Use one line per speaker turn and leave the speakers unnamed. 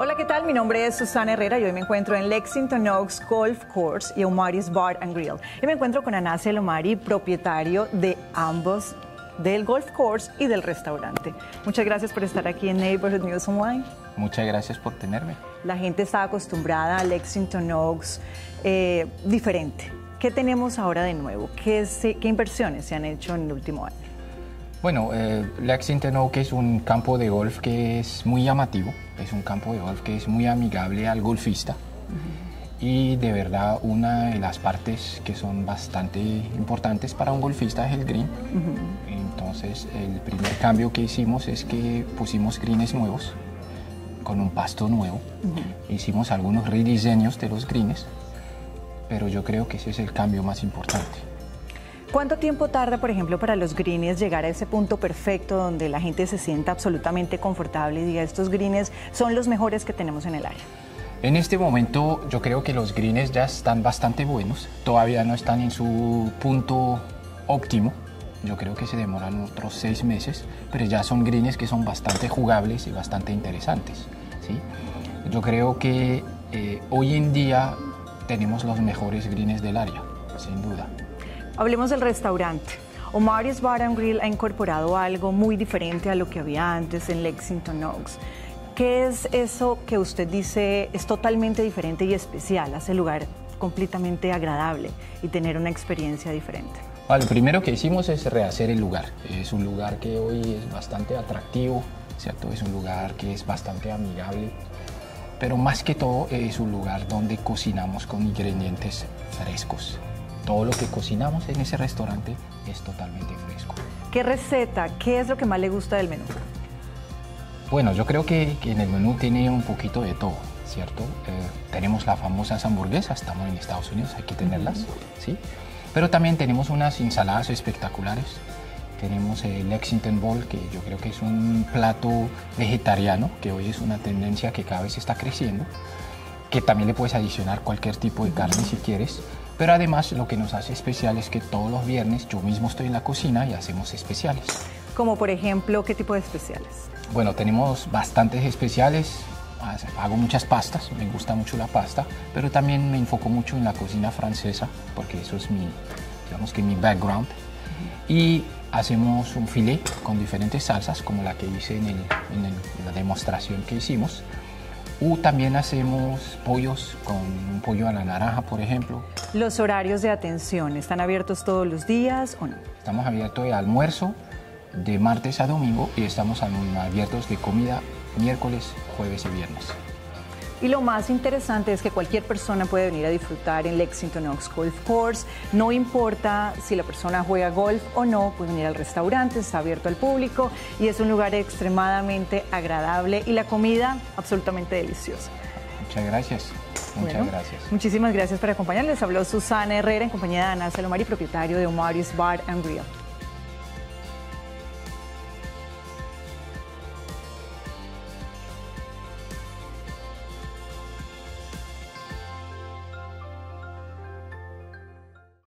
Hola, ¿qué tal? Mi nombre es Susana Herrera y hoy me encuentro en Lexington Oaks Golf Course y O'Maris Bar and Grill. Y me encuentro con Anasel Omari, propietario de ambos, del Golf Course y del restaurante. Muchas gracias por estar aquí en Neighborhood News Online.
Muchas gracias por tenerme.
La gente está acostumbrada a Lexington Oaks diferente. ¿Qué tenemos ahora de nuevo? ¿Qué inversiones se han hecho en el último año?
Bueno, Lexington Oaks es un campo de golf que es muy llamativo, es un campo de golf que es muy amigable al golfista y de verdad una de las partes que son bastante importantes para un golfista es el green. Entonces el primer cambio que hicimos es que pusimos greens nuevos con un pasto nuevo, hicimos algunos rediseños de los greens, pero yo creo que ese es el cambio más importante.
¿Cuánto tiempo tarda, por ejemplo, para los greens llegar a ese punto perfecto donde la gente se sienta absolutamente confortable y diga estos greens son los mejores que tenemos en el área?
En este momento yo creo que los greens ya están bastante buenos, todavía no están en su punto óptimo, yo creo que se demoran otros 6 meses, pero ya son greens que son bastante jugables y bastante interesantes, ¿sí? Yo creo que hoy en día tenemos los mejores greens del área, sin duda.
Hablemos del restaurante. O'Maris Bar and Grill ha incorporado algo muy diferente a lo que había antes en Lexington Oaks. ¿Qué es eso que usted dice es totalmente diferente y especial? Hace el lugar completamente agradable y tener una experiencia diferente.
Lo primero que hicimos es rehacer el lugar. Es un lugar que hoy es bastante atractivo, ¿cierto? Es un lugar que es bastante amigable, pero más que todo es un lugar donde cocinamos con ingredientes frescos. Todo lo que cocinamos en ese restaurante es totalmente fresco.
¿Qué receta? ¿Qué es lo que más le gusta del menú?
Bueno, yo creo que en el menú tiene un poquito de todo, ¿cierto? Tenemos las famosas hamburguesas, estamos en Estados Unidos, hay que tenerlas, ¿sí? Pero también tenemos unas ensaladas espectaculares. Tenemos el Lexington Bowl, que yo creo que es un plato vegetariano, que hoy es una tendencia que cada vez está creciendo, que también le puedes adicionar cualquier tipo de carne si quieres. Pero además lo que nos hace especial es que todos los viernes yo mismo estoy en la cocina y hacemos especiales.
Como por ejemplo, ¿qué tipo de especiales?
Bueno, tenemos bastantes especiales, hago muchas pastas, me gusta mucho la pasta, pero también me enfoco mucho en la cocina francesa, porque eso es digamos que mi background. Y hacemos un filet con diferentes salsas, como la que hice en la demostración que hicimos. También hacemos pollos con un pollo a la naranja, por ejemplo.
¿Los horarios de atención están abiertos todos los días o no?
Estamos abiertos de almuerzo de martes a domingo y estamos abiertos de comida miércoles, jueves y viernes.
Y lo más interesante es que cualquier persona puede venir a disfrutar en Lexington Oaks Golf Course. No importa si la persona juega golf o no, puede venir al restaurante, está abierto al público y es un lugar extremadamente agradable y la comida absolutamente deliciosa.
Muchas gracias. Muchas gracias.
Muchísimas gracias por acompañarles. Les habló Susana Herrera en compañía de Anasel Omari, propietario de O'Maris Bar and Grill.